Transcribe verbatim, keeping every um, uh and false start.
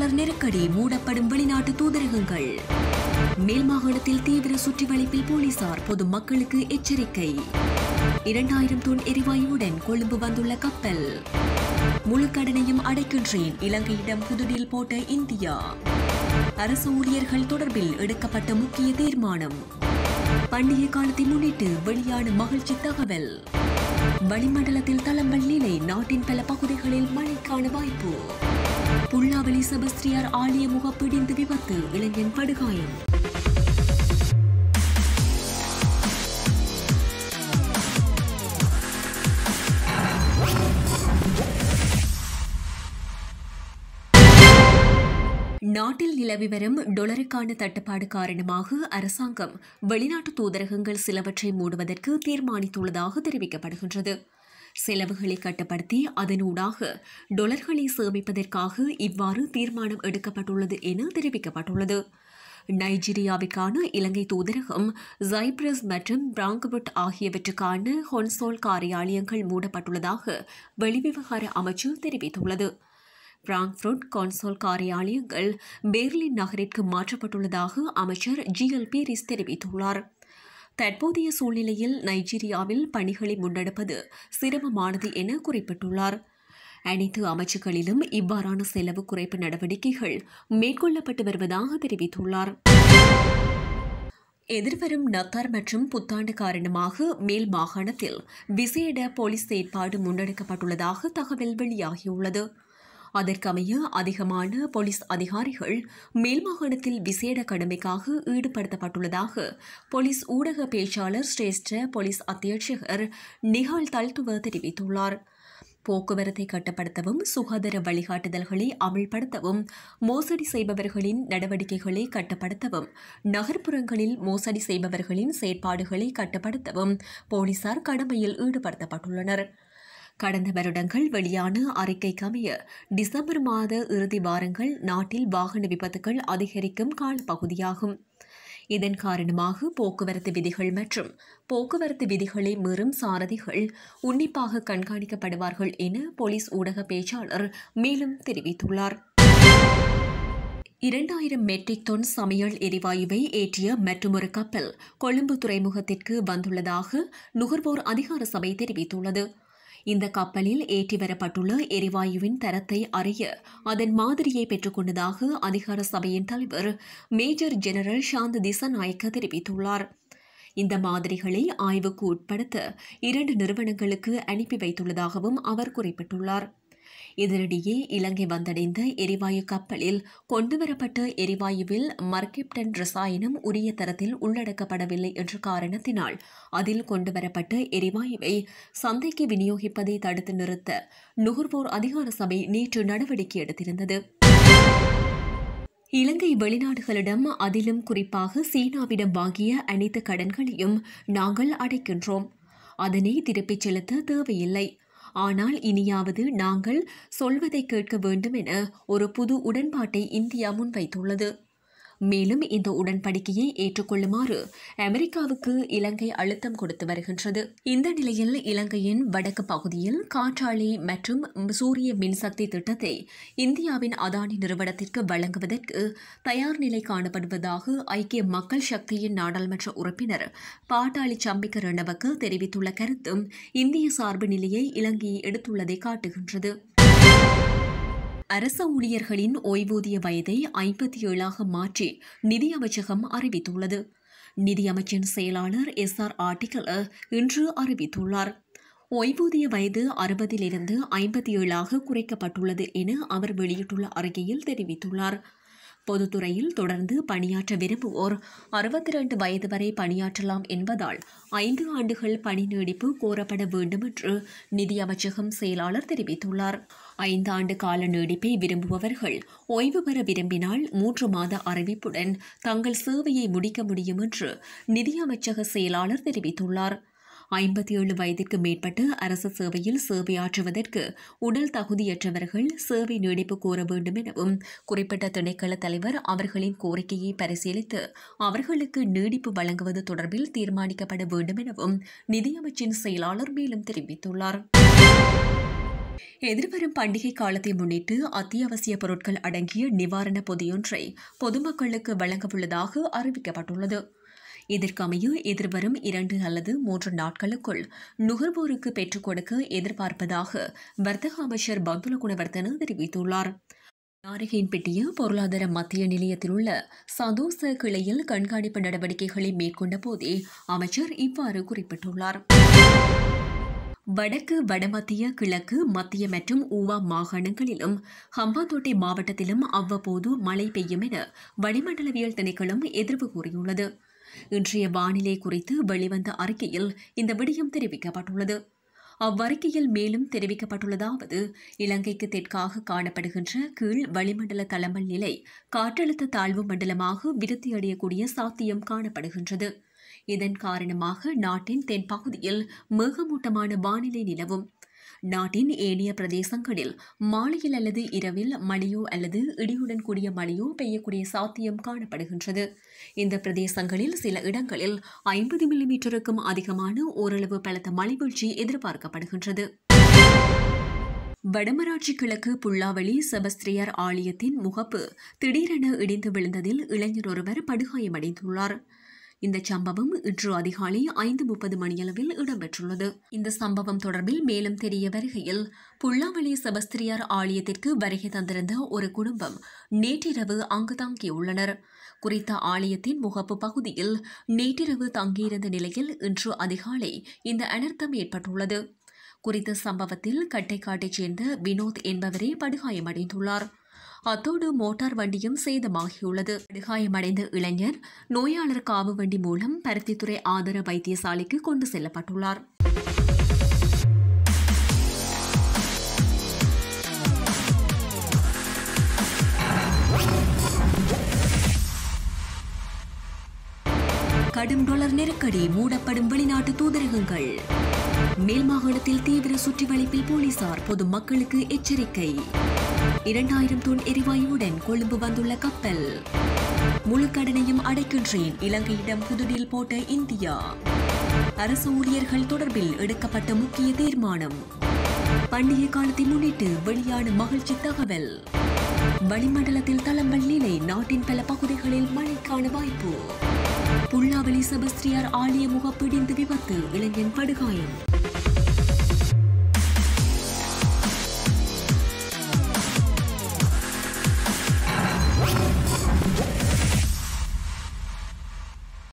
Dollar நெருக்கடி, மூடப்படும் வெளிநாட்டு தூதரகங்கள். மேல் மாகாணத்தில் தீவிர சுற்றிவளைப்பில் போலீசார், பொதுமக்களுக்கு எச்சரிக்கை. இரண்டாயிரம் தொன் எரிவாயுவுடன் கொழும்பு வந்துள்ள கப்பல். முழு கடனையும் அடைக்கின்றேன், இலங்கையிடம் புதுடில் போட்ட இந்தியா. அரசு ஊழியர்கள் தொடர்பில் எடுக்கப்பட்ட முக்கிய தீர்மானம். பண்டிகை காலத்தை முன்னிட்டு வெளியான மகிழ்ச்சி தகவல். வளிமண்டலத்தில் தளம்பல் நிலை, நாட்டின் பல பகுதிகளில் மழைக்கான வாய்ப்பு. புல்லாவலி செபஸ்டியார் ஆலய முகப்பிடிந்து விபத்து, இளைஞன் படுகாயம். நாட்டில் நிலவி வரும் டொலருக்கான தட்டுப்பாடு காரணமாக அரசாங்கம் வெளிநாட்டு தூதரகங்கள் சிலவற்றை மூடுவதற்கு தீர்மானித்துள்ளதாக தெரிவிக்கப்படுகின்றது. செலவுகளை கட்டுப்படுத்தி அதனூடாக டொலர்களை சேமிப்பதற்காக இவ்வாறு தீர்மானம் எடுக்கப்பட்டுள்ளது என தெரிவிக்கப்பட்டுள்ளது. நைஜீரியாவிற்கான இலங்கை தூதரகம், சைப்ரஸ் மற்றும் பிராங்கபுட் ஆகியவற்றுக்கான கொன்சோல் காரியாலயங்கள் மூடப்பட்டுள்ளதாக வெளிவிவகார அமைச்சு தெரிவித்துள்ளது. பிராங்க்ஃபர்ட் கொன்சோல் காரியாலயங்கள் பெர்லின் நகரிற்கு மாற்றப்பட்டுள்ளதாக அமைச்சர் ஜி எல் பீரிஸ் தெரிவித்துள்ளார். தற்போதைய சூழ்நிலையில் நைஜீரியாவில் பணிகளை முன்னெடுப்பது சிரமமானது என குறிப்பிட்டுள்ளார். அனைத்து அமைச்சுகளிலும் இவ்வாறான செலவு குறைப்பு நடவடிக்கைகள் மேற்கொள்ளப்பட்டு வருவதாக தெரிவித்துள்ளார். எதிர்வரும் நத்தார் மற்றும் புத்தாண்டு காரணமாக மேல் மாகாணத்தில் விசேட போலீஸ் செயற்பாடு முன்னெடுக்கப்பட்டுள்ளதாக தகவல் வெளியாகியுள்ளது. அதற்கமைய அதிகமான போலீஸ் அதிகாரிகள் மேல் மாகாணத்தில் விசேட கடமைக்காக ஈடுபடுத்தப்பட்டுள்ளதாக போலீஸ் ஊடக பேச்சாளர் சிரேஷ்ட போலீஸ் அத்தியட்சகர் நிஹால் தல்துவ தெரிவித்துள்ளார். போக்குவரத்தை கட்டுப்படுத்தவும், சுகாதார வழிகாட்டுதல்களை அமல்படுத்தவும், மோசடி செய்பவர்களின் நடவடிக்கைகளை கட்டுப்படுத்தவும், நகர்ப்புறங்களில் மோசடி செய்பவர்களின் செயற்பாடுகளை கட்டுப்படுத்தவும் போலீசார் கடமையில் ஈடுபடுத்தப்பட்டுள்ளனர். கடந்த வருடங்கள் வெளியான அறிக்கைக்கமைய டிசம்பர் மாத இறுதி வாரங்கள் நாட்டில் வாகன விபத்துகள் அதிகரிக்கும் காலப்பகுதியாகும். இதன் காரணமாக போக்குவரத்து விதிகள் மற்றும் போக்குவரத்து விதிகளை மீறும் சாரதிகள் உன்னிப்பாக கண்காணிக்கப்படுவார்கள் என போலீஸ் ஊடக பேச்சாளர் மேலும் தெரிவித்துள்ளார். இரண்டாயிரம் மெட்ரிக் டன் சமையல் எரிவாயுவை ஏற்றிய மற்றொரு கப்பல் கொழும்பு துறைமுகத்திற்கு வந்துள்ளதாக நுகர்வோர் அதிகார சபை தெரிவித்துள்ளது. இந்த கப்பலில் ஏற்றி வரப்பட்டுள்ள எரிவாயுவின் தரத்தை அறிய அதன் மாதிரியை பெற்றுக் கொண்டதாக அதிகார சபையின் தலைவர் மேஜர் ஜெனரல் சாந்த திசாநாயக்க தெரிவித்துள்ளார். இந்த மாதிரிகளை ஆய்வுக்கு உட்படுத்த இரண்டு நிறுவனங்களுக்கு அனுப்பி வைத்துள்ளதாகவும் அவர் குறிப்பிட்டுள்ளார். இதனிடையே இலங்கை வந்தடைந்த எரிவாயு கப்பலில் கொண்டுவரப்பட்ட எரிவாயுவில் மர்கிப்டன் ரசாயனம் உரிய தரத்தில் உள்ளடக்கப்படவில்லை என்ற காரணத்தினால் அதில் கொண்டுவரப்பட்ட எரிவாயுவை சந்தைக்கு விநியோகிப்பதை தடுத்து நிறுத்த நுகர்வோர் அதிகார சபை நேற்று நடவடிக்கை எடுத்திருந்தது. இலங்கை வெளிநாடுகளிடம், அதிலும் குறிப்பாக சீனாவிடம் வாங்கிய அனைத்து கடன்களையும் நாங்கள் அடைக்கின்றோம். அதனை திருப்பிச் செலுத்த தேவையில்லை. ஆனால் இனியாவது நாங்கள் சொல்வதை கேட்க வேண்டும் என ஒரு புது உடன்பாட்டை இந்தியா முன்வைத்துள்ளது. மேலும் இந்த உடன்படிக்கையை ஏற்றுக்கொள்ளுமாறு அமெரிக்காவுக்கு இலங்கை அழுத்தம் கொடுத்து வருகின்றது. இந்த நிலையில் இலங்கையின் வடக்கு பகுதியில் காற்றாலை மற்றும் சூரிய மின்சக்தி திட்டத்தை இந்தியாவின் அதானி நிறுவனத்திற்கு வழங்குவதற்கு தயார் நிலை காணப்படுவதாக ஐக்கிய மக்கள் சக்தியின் நாடாளுமன்ற உறுப்பினர் பாட்டாளி சம்பிக்க ரணவக்க தெரிவித்துள்ள கருத்தும் இந்திய சார்பு நிலையை இலங்கையை எடுத்துள்ளதை காட்டுகின்றது. அரச ஊழியர்களின் ஓய்வூதிய வயதை ஐம்பத்தி ஏழாக மாற்றி நிதி அமைச்சகம் அறிவித்துள்ளது. நிதி அமைச்சின் செயலாளர் எஸ் ஆர் ஆர்டிகல் இன்று அறிவித்துள்ளார். ஓய்வூதிய வயது அறுபதிலிருந்து ஐம்பத்தி ஏழாக குறைக்கப்பட்டுள்ளது என அவர் வெளியிட்டுள்ள அறிக்கையில் தெரிவித்துள்ளார். பொதுத்துறையில் தொடர்ந்து பணியாற்ற விரும்புவோர் அறுபத்தி இரண்டு வயது வரை பணியாற்றலாம் என்பதால் ஐந்து ஆண்டுகள் பணி நீடிப்பு கோரப்பட வேண்டும் என்று நிதி அமைச்சகம் செயலாளர் தெரிவித்துள்ளார். ஐந்து ஆண்டு கால நீடிப்பை விரும்புபவர்கள் ஓய்வு பெற விரும்பினால் மூன்று மாத அறிவிப்புடன் தங்கள் சேவையை முடிக்க முடியும் என்று நிதி அமைச்சக செயலாளர் தெரிவித்துள்ளார். ஐம்பத்தி ஏழு வயதிற்கு மேற்பட்டு அரசு சேவையில் சேவையாற்றுவதற்கு உடல் தகுதியற்றவர்கள் சேவை நீடிப்பு கோர வேண்டும் எனவும் குறிப்பிட்ட திணைக்கள தலைவர் அவர்களின் கோரிக்கையை பரிசீலித்து அவர்களுக்கு நீடிப்பு வழங்குவது தொடர்பில் தீர்மானிக்கப்பட வேண்டும் எனவும் நிதியமைச்சின் செயலாளர் மேலும் தெரிவித்துள்ளார். எதிர்வரும் பண்டிகை காலத்தை முன்னிட்டு அத்தியாவசிய பொருட்கள் அடங்கிய நிவாரண பொதியொன்றை பொதுமக்களுக்கு வழங்கவுள்ளதாக அறிவிக்கப்பட்டுள்ளது. இதற்கமைய எதிர்வரும் இரண்டு அல்லது மூன்று நாட்களுக்குள் நுகர்வோருக்கு பெற்றுக் கொடுக்க எதிர்பார்ப்பதாக வர்த்தக அமைச்சர் பந்துல குணவர்தன தெரிவித்துள்ளார். நாரகன்பட்டிய பொருளாதார மத்திய நிலையத்தில் உள்ள சதோச கிளையில் கண்காணிப்பு நடவடிக்கைகளை மேற்கொண்ட போதே அமைச்சர் இவ்வாறு குறிப்பிட்டுள்ளார். வடக்கு, வடமத்திய, கிழக்கு, மத்திய மற்றும் ஊவா மாகாணங்களிலும் ஹம்பாந்தோட்டை மாவட்டத்திலும் அவ்வப்போது மழை பெய்யும் என வளிமண்டலவியல் திணைக்களம் எதிர்வு கூறியுள்ளது. இன்றைய வானிலை குறித்து வெளிவந்த அறிக்கையில் இந்த விடயம் தெரிவிக்கப்பட்டுள்ளது. அவ்வறிக்கையில் மேலும் தெரிவிக்கப்பட்டுள்ளதாவது, இலங்கைக்கு தெற்காக காணப்படுகின்ற கீழ் வளிமண்டல தளமல் நிலை காற்றழுத்த தாழ்வு மண்டலமாக விருத்தியடையக்கூடிய சாத்தியம் காணப்படுகின்றது. இதன் காரணமாக நாட்டின் தென்பகுதியில் மேகமூட்டமான வானிலை நிலவும். நாட்டின் ஏனைய பிரதேசங்களில் மாலையில் அல்லது இரவில் மழையோ அல்லது இடியுடன் கூடிய மழையோ பெய்யக்கூடிய சாத்தியம் காணப்படுகின்றது. இந்த பிரதேசங்களில் சில இடங்களில் ஐம்பது மில்லிமீட்டருக்கும் அதிகமான ஓரளவு பலத்த மழைவீழ்ச்சி எதிர்பார்க்கப்படுகின்றது. வடமராட்சி கிழக்கு புல்லாவளி செபஸ்திரியார் ஆலயத்தின் முகப்பு திடீரென இடிந்து விழுந்ததில் இளைஞர் ஒருவர் படுகாயமடைந்துள்ளார். இந்த சம்பவம் இன்று அதிகாலை ஐந்து முப்பது மணியளவில் இடம்பெற்றுள்ளது. இந்த சம்பவம் தொடர்பில் மேலும் தெரிய வருகையில், புல்லாவளி செபஸ்திரியார் ஆலயத்திற்கு வருகை தந்திருந்த ஒரு குடும்பம் நேற்றிரவு அங்கு தங்கியுள்ளனர். குறித்த ஆலயத்தின் முகப்பு பகுதியில் நேற்றிரவு தங்கியிருந்த நிலையில் இன்று அதிகாலை இந்த அனர்த்தம் ஏற்பட்டுள்ளது. குறித்த சம்பவத்தில் கட்டைக்காட்டைச் சேர்ந்த வினோத் என்பவரே படுகாயமடைந்துள்ளார். அத்தோடு மோட்டார் வண்டியும் சேதமாகியுள்ளது. படுகாயமடைந்த இளைஞர் நோயாளர் காவு வண்டி மூலம் பருத்தித்துறை ஆதார வைத்தியசாலைக்கு கொண்டு செல்லப்பட்டுள்ளார். கடும் டாலர் நெருக்கடி, மூடப்படும் வெளிநாட்டு தூதரகங்கள். மேல் மாகாணத்தில் தீவிர சுற்றிவளைப்பில் போலீசார், பொதுமக்களுக்கு எச்சரிக்கை. இரண்டாயிரம் தொன் எரிவாயுவுடன் கொழும்பு வந்துள்ள கப்பல். முழு கடனையும் அடைக்கின்றேன், இலங்கையிடம் புதுடில் போட்ட இந்தியா. அரசு ஊழியர்கள் தொடர்பில் எடுக்கப்பட்ட முக்கிய தீர்மானம். பண்டிகை காலத்தை முன்னிட்டு வெளியான மகிழ்ச்சி தகவல். வளிமண்டலத்தில் தளம்பல் நிலை, நாட்டின் பல பகுதிகளில் மழைக்கான வாய்ப்பு. புல்லாவளி செபஸ்திரியார் ஆலய முகப்பிடிந்து விபத்து, இளைஞன் படுகாயம்.